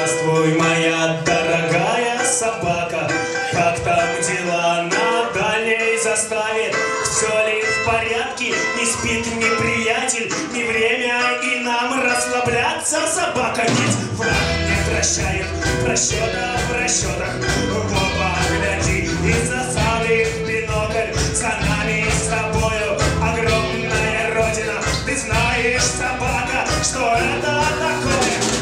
Здравствуй, моя дорогая собака, как там дела на дальней заставе? Все ли в порядке? Не спит неприятель? Не время и нам расслабляться, собака, ведь враг не прощает просчета в расчетах. В оба гляди и засады в бинокль. За нами с тобою огромная родина. Ты знаешь, собака, что это такое?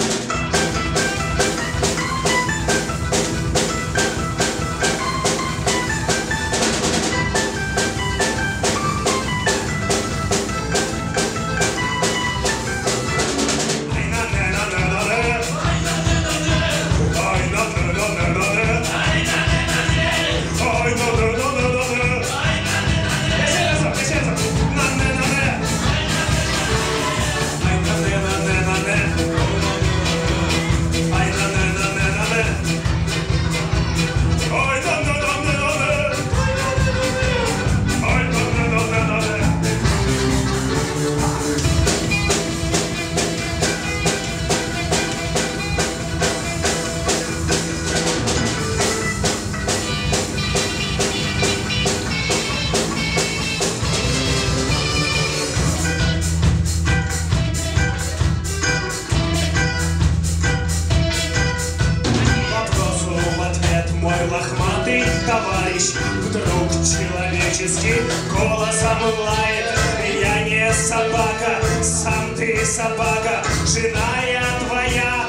Мой лохматый товарищ вдруг человеческий голосом лает. Я не собака, сам ты собака, жена я твоя.